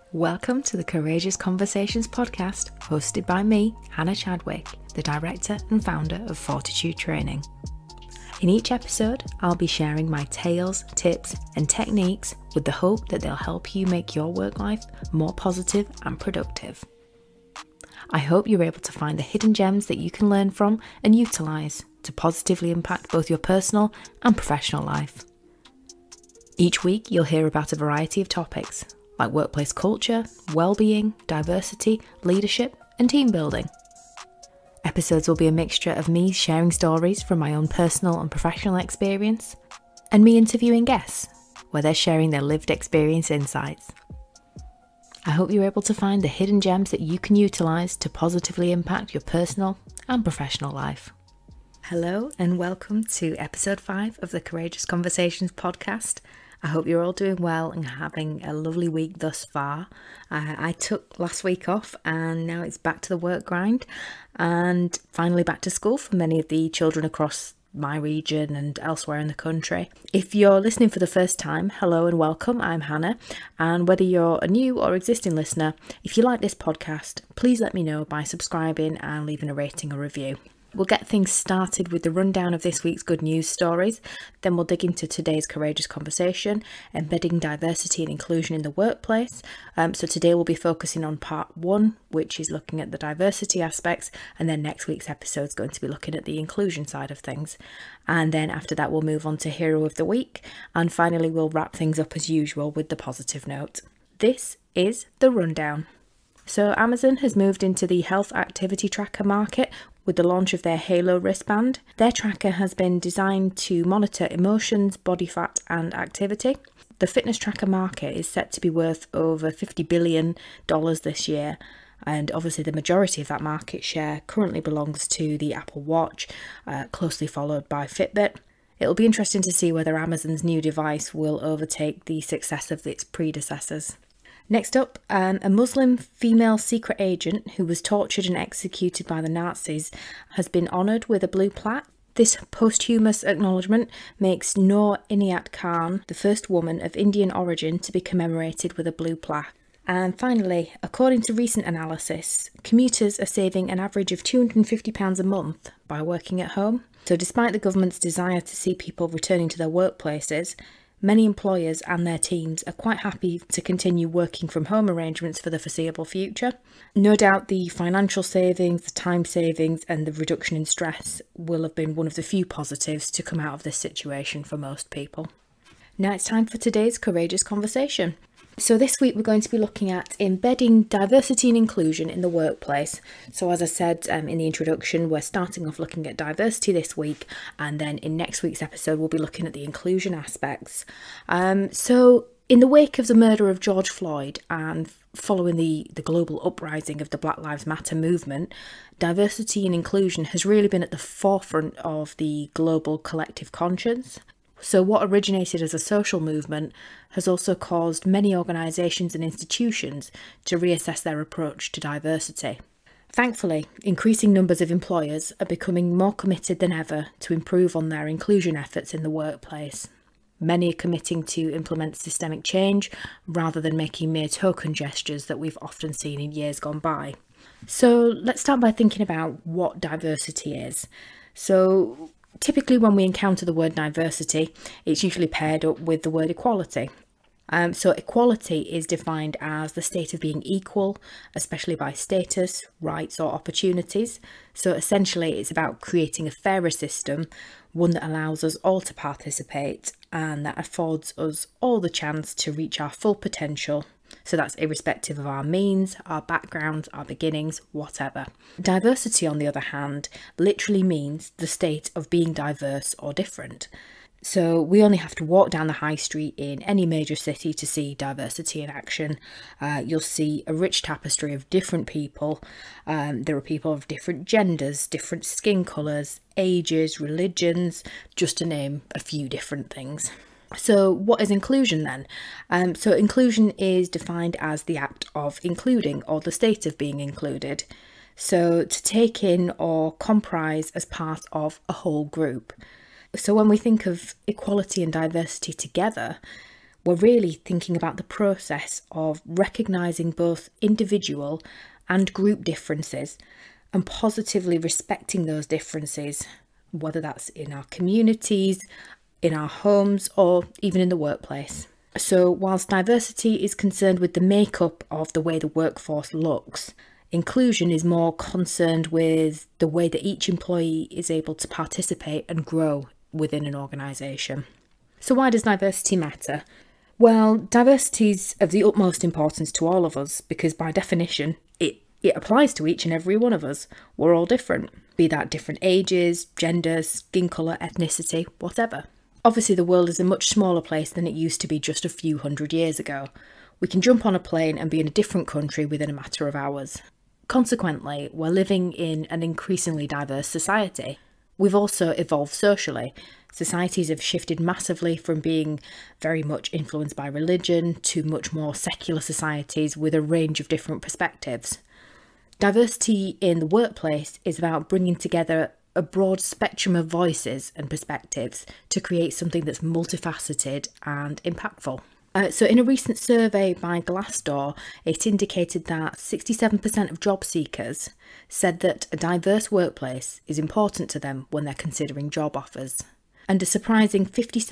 Welcome to the Courageous Conversations podcast, hosted by me, Hannah Chadwick, the director and founder of Fortitude Training. In each episode, I'll be sharing my tales, tips, and techniques with the hope that they'll help you make your work life more positive and productive. I hope you're able to find the hidden gems that you can learn from and utilise to positively impact both your personal and professional life. Each week, you'll hear about a variety of topics like workplace culture, well-being, diversity, leadership, and team building. Episodes will be a mixture of me sharing stories from my own personal and professional experience, and me interviewing guests, where they're sharing their lived experience insights. I hope you're able to find the hidden gems that you can utilise to positively impact your personal and professional life. Hello and welcome to episode 5 of the Courageous Conversations podcast. I hope you're all doing well and having a lovely week thus far. I took last week off and now it's back to the work grind and finally back to school for many of the children across my region and elsewhere in the country. If you're listening for the first time, hello and welcome. I'm Hannah, and whether you're a new or existing listener, if you like this podcast, please let me know by subscribing and leaving a rating or review. We'll get things started with the rundown of this week's good news stories, then we'll dig into today's courageous conversation, embedding diversity and inclusion in the workplace. So today we'll be focusing on part 1, which is looking at the diversity aspects, and then next week's episode is going to be looking at the inclusion side of things. And then after that we'll move on to Hero of the Week, and finally we'll wrap things up as usual with the positive note. This is the rundown. So Amazon has moved into the health activity tracker market with the launch of their Halo wristband. Their tracker has been designed to monitor emotions, body fat and activity. The fitness tracker market is set to be worth over $50 billion this year, and obviously the majority of that market share currently belongs to the Apple Watch, closely followed by Fitbit. It'll be interesting to see whether Amazon's new device will overtake the success of its predecessors. Next up, a Muslim female secret agent who was tortured and executed by the Nazis has been honoured with a blue plaque. This posthumous acknowledgement makes Noor Inayat Khan the first woman of Indian origin to be commemorated with a blue plaque. And finally, according to recent analysis, commuters are saving an average of £250 a month by working at home. So despite the government's desire to see people returning to their workplaces, many employers and their teams are quite happy to continue working from home arrangements for the foreseeable future. No doubt the financial savings, the time savings and the reduction in stress will have been one of the few positives to come out of this situation for most people. Now it's time for today's courageous conversation. So this week we're going to be looking at embedding diversity and inclusion in the workplace. So as I said in the introduction, we're starting off looking at diversity this week, and then in next week's episode we'll be looking at the inclusion aspects. So in the wake of the murder of George Floyd and following the global uprising of the Black Lives Matter movement, diversity and inclusion has really been at the forefront of the global collective conscience. So what originated as a social movement has also caused many organisations and institutions to reassess their approach to diversity. Thankfully, increasing numbers of employers are becoming more committed than ever to improve on their inclusion efforts in the workplace. Many are committing to implement systemic change rather than making mere token gestures that we've often seen in years gone by. So let's start by thinking about what diversity is. So typically when we encounter the word diversity, it's usually paired up with the word equality. So equality is defined as the state of being equal, especially by status, rights or opportunities. So essentially it's about creating a fairer system, one that allows us all to participate and that affords us all the chance to reach our full potential. So that's irrespective of our means, our backgrounds, our beginnings, whatever. Diversity, on the other hand, literally means the state of being diverse or different. So we only have to walk down the high street in any major city to see diversity in action. You'll see a rich tapestry of different people. There are people of different genders, different skin colours, ages, religions, just to name a few different things. So what is inclusion then? So inclusion is defined as the act of including or the state of being included. So to take in or comprise as part of a whole group. So when we think of equality and diversity together, we're really thinking about the process of recognising both individual and group differences and positively respecting those differences, whether that's in our communities, in our homes, or even in the workplace. So whilst diversity is concerned with the makeup of the way the workforce looks, inclusion is more concerned with the way that each employee is able to participate and grow within an organisation. So why does diversity matter? Well, diversity is of the utmost importance to all of us because by definition, it applies to each and every one of us. We're all different, be that different ages, genders, skin colour, ethnicity, whatever. Obviously, the world is a much smaller place than it used to be just a few hundred years ago. We can jump on a plane and be in a different country within a matter of hours. Consequently, we're living in an increasingly diverse society. We've also evolved socially. Societies have shifted massively from being very much influenced by religion to much more secular societies with a range of different perspectives. Diversity in the workplace is about bringing together a broad spectrum of voices and perspectives to create something that's multifaceted and impactful. So in a recent survey by Glassdoor, it indicated that 67% of job seekers said that a diverse workplace is important to them when they're considering job offers. And a surprising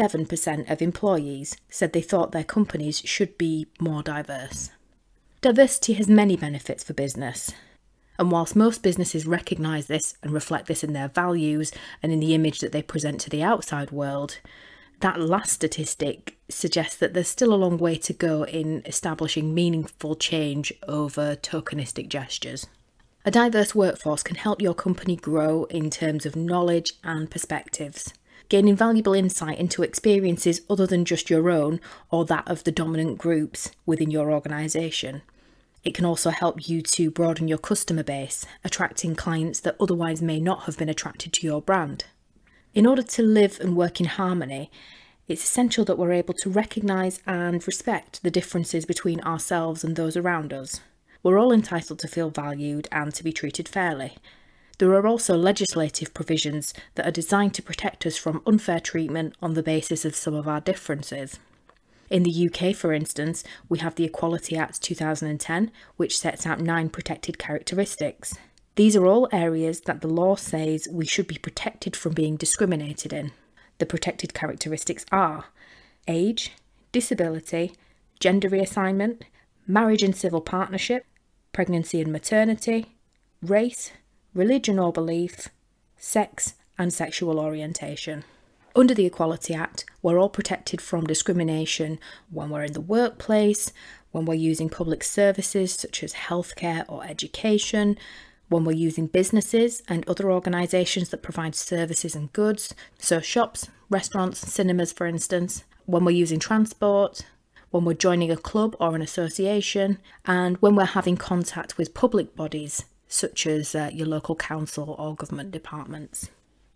57% of employees said they thought their companies should be more diverse. Diversity has many benefits for business. And whilst most businesses recognise this and reflect this in their values and in the image that they present to the outside world, that last statistic suggests that there's still a long way to go in establishing meaningful change over tokenistic gestures. A diverse workforce can help your company grow in terms of knowledge and perspectives, gaining valuable insight into experiences other than just your own or that of the dominant groups within your organisation. It can also help you to broaden your customer base, attracting clients that otherwise may not have been attracted to your brand. In order to live and work in harmony, it's essential that we're able to recognise and respect the differences between ourselves and those around us. We're all entitled to feel valued and to be treated fairly. There are also legislative provisions that are designed to protect us from unfair treatment on the basis of some of our differences. In the UK, for instance, we have the Equality Act 2010, which sets out 9 protected characteristics. These are all areas that the law says we should be protected from being discriminated in. The protected characteristics are age, disability, gender reassignment, marriage and civil partnership, pregnancy and maternity, race, religion or belief, sex and sexual orientation. Under the Equality Act, we're all protected from discrimination when we're in the workplace, when we're using public services such as healthcare or education, when we're using businesses and other organisations that provide services and goods, so shops, restaurants, cinemas for instance, when we're using transport, when we're joining a club or an association, and when we're having contact with public bodies such as your local council or government departments.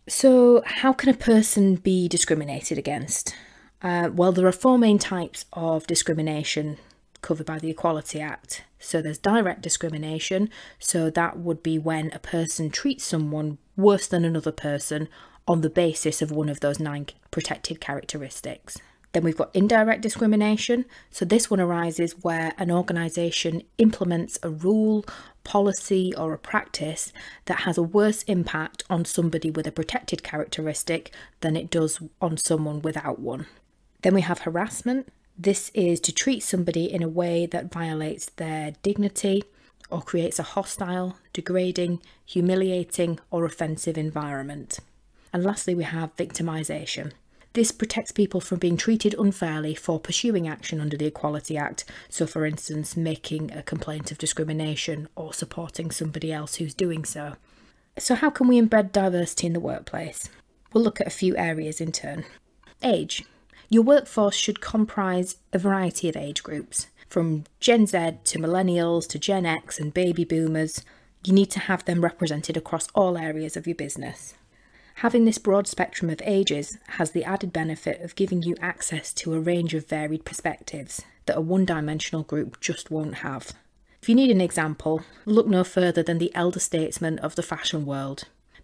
So how can a person be discriminated against? Well, there are 4 main types of discrimination covered by the Equality Act. So there's direct discrimination, so that would be when a person treats someone worse than another person on the basis of one of those 9 protected characteristics. Then we've got indirect discrimination, so this one arises where an organisation implements a rule, policy or a practice that has a worse impact on somebody with a protected characteristic than it does on someone without one. Then we have harassment. This is to treat somebody in a way that violates their dignity or creates a hostile, degrading, humiliating or offensive environment. And lastly, we have victimisation. This protects people from being treated unfairly for pursuing action under the Equality Act, so for instance making a complaint of discrimination or supporting somebody else who's doing so. So how can we embed diversity in the workplace? We'll look at a few areas in turn. Age. Your workforce should comprise a variety of age groups, from Gen Z to millennials to Gen X and baby boomers. You need to have them represented across all areas of your business. Having this broad spectrum of ages has the added benefit of giving you access to a range of varied perspectives that a one-dimensional group just won't have. If you need an example, look no further than the elder statesmen of the fashion world.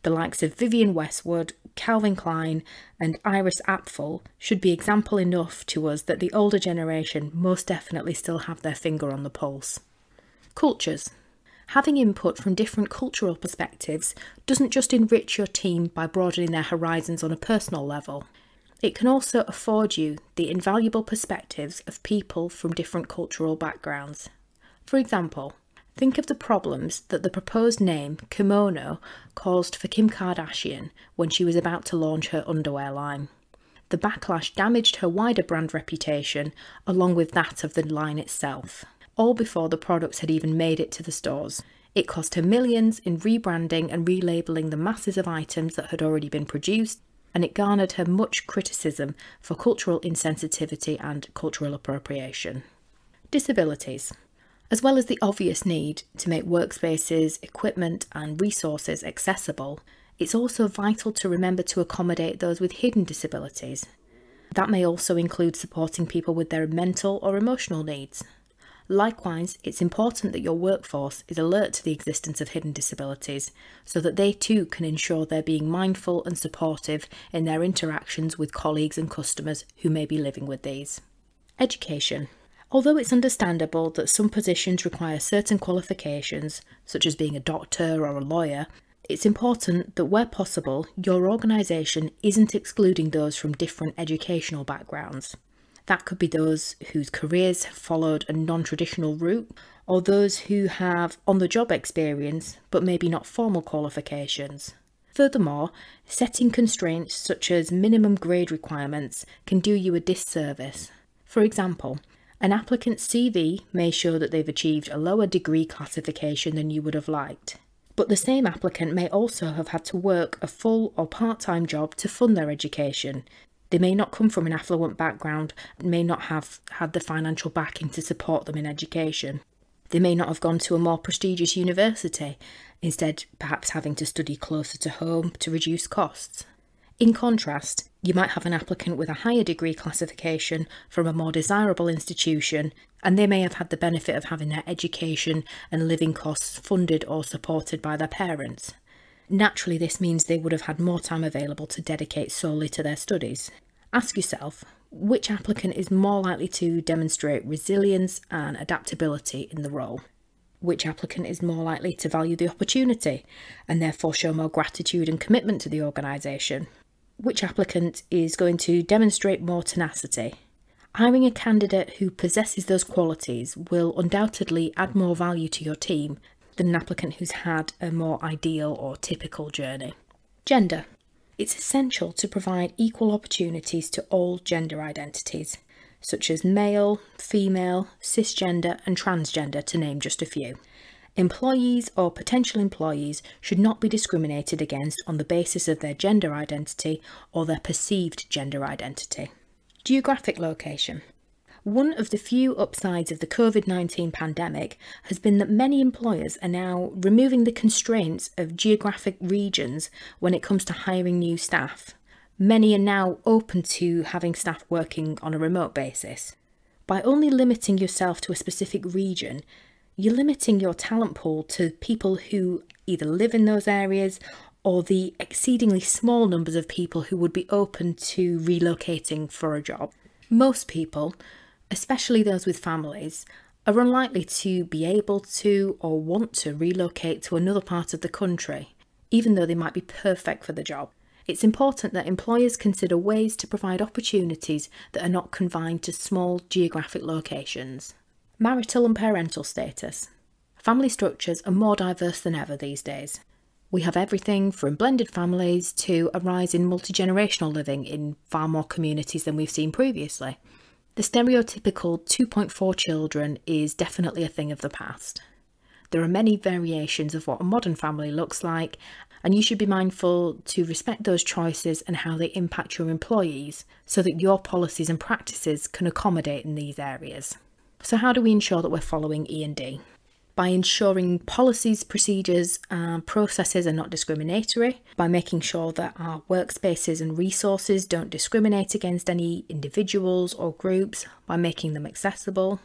The likes of Vivienne Westwood, Calvin Klein and Iris Apfel should be example enough to us that the older generation most definitely still have their finger on the pulse. Cultures. Having input from different cultural perspectives doesn't just enrich your team by broadening their horizons on a personal level. It can also afford you the invaluable perspectives of people from different cultural backgrounds. For example, think of the problems that the proposed name kimono caused for Kim Kardashian when she was about to launch her underwear line. The backlash damaged her wider brand reputation along with that of the line itself, all before the products had even made it to the stores. It cost her millions in rebranding and relabeling the masses of items that had already been produced, and it garnered her much criticism for cultural insensitivity and cultural appropriation. Disabilities. As well as the obvious need to make workspaces, equipment and resources accessible, it's also vital to remember to accommodate those with hidden disabilities. That may also include supporting people with their mental or emotional needs. Likewise, it's important that your workforce is alert to the existence of hidden disabilities so that they too can ensure they're being mindful and supportive in their interactions with colleagues and customers who may be living with these. Education. Although it's understandable that some positions require certain qualifications, such as being a doctor or a lawyer, it's important that where possible, your organisation isn't excluding those from different educational backgrounds. That could be those whose careers have followed a non-traditional route, or those who have on-the-job experience but maybe not formal qualifications. Furthermore, setting constraints such as minimum grade requirements can do you a disservice. For example, an applicant's CV may show that they've achieved a lower degree classification than you would have liked, but the same applicant may also have had to work a full or part-time job to fund their education. They may not come from an affluent background and may not have had the financial backing to support them in education. They may not have gone to a more prestigious university, instead perhaps having to study closer to home to reduce costs. In contrast, you might have an applicant with a higher degree classification from a more desirable institution, and they may have had the benefit of having their education and living costs funded or supported by their parents. Naturally, this means they would have had more time available to dedicate solely to their studies. Ask yourself, which applicant is more likely to demonstrate resilience and adaptability in the role? Which applicant is more likely to value the opportunity and therefore show more gratitude and commitment to the organisation? Which applicant is going to demonstrate more tenacity? Hiring a candidate who possesses those qualities will undoubtedly add more value to your team than an applicant who's had a more ideal or typical journey. Gender. It's essential to provide equal opportunities to all gender identities, such as male, female, cisgender and transgender, to name just a few. Employees or potential employees should not be discriminated against on the basis of their gender identity or their perceived gender identity. Geographic location. One of the few upsides of the COVID-19 pandemic has been that many employers are now removing the constraints of geographic regions when it comes to hiring new staff. Many are now open to having staff working on a remote basis. By only limiting yourself to a specific region, you're limiting your talent pool to people who either live in those areas or the exceedingly small numbers of people who would be open to relocating for a job. Most people, especially those with families, are unlikely to be able to or want to relocate to another part of the country, even though they might be perfect for the job. It's important that employers consider ways to provide opportunities that are not confined to small geographic locations. Marital and parental status. Family structures are more diverse than ever these days. We have everything from blended families to a rise in multi-generational living in far more communities than we've seen previously. The stereotypical 2.4 children is definitely a thing of the past. There are many variations of what a modern family looks like, and you should be mindful to respect those choices and how they impact your employees so that your policies and practices can accommodate in these areas. So how do we ensure that we're following E&D? By ensuring policies, procedures and processes are not discriminatory, by making sure that our workspaces and resources don't discriminate against any individuals or groups, by making them accessible,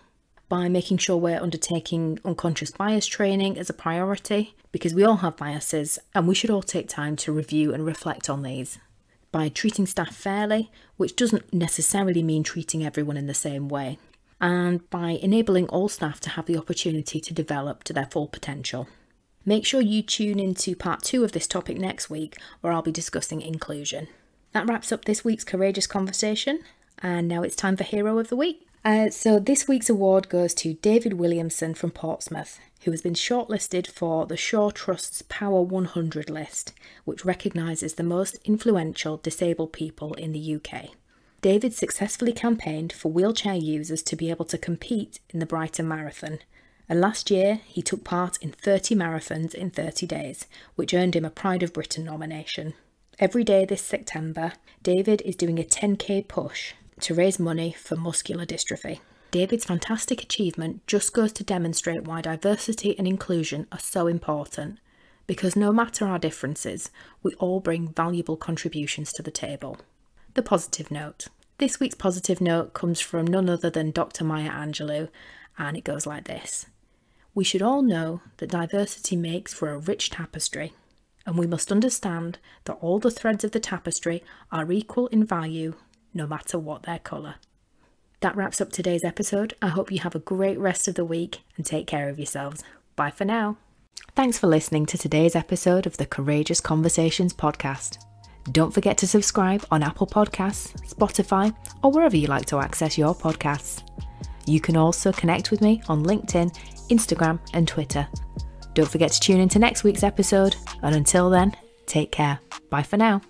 by making sure we're undertaking unconscious bias training as a priority, because we all have biases and we should all take time to review and reflect on these. By treating staff fairly, which doesn't necessarily mean treating everyone in the same way, and by enabling all staff to have the opportunity to develop to their full potential. Make sure you tune into part 2 of this topic next week, where I'll be discussing inclusion. That wraps up this week's Courageous Conversation, and now it's time for Hero of the Week. So this week's award goes to David Williamson from Portsmouth, who has been shortlisted for the Shaw Trust's Power 100 list, which recognises the most influential disabled people in the UK. David successfully campaigned for wheelchair users to be able to compete in the Brighton Marathon, and last year he took part in 30 marathons in 30 days, which earned him a Pride of Britain nomination. Every day this September, David is doing a 10k push to raise money for muscular dystrophy. David's fantastic achievement just goes to demonstrate why diversity and inclusion are so important, because no matter our differences, we all bring valuable contributions to the table. The positive note. This week's positive note comes from none other than Dr. Maya Angelou, and it goes like this. We should all know that diversity makes for a rich tapestry, and we must understand that all the threads of the tapestry are equal in value, no matter what their colour. That wraps up today's episode. I hope you have a great rest of the week and take care of yourselves. Bye for now. Thanks for listening to today's episode of the Courageous Conversations podcast. Don't forget to subscribe on Apple Podcasts, Spotify, or wherever you like to access your podcasts. You can also connect with me on LinkedIn, Instagram, and Twitter. Don't forget to tune into next week's episode, and until then, take care. Bye for now.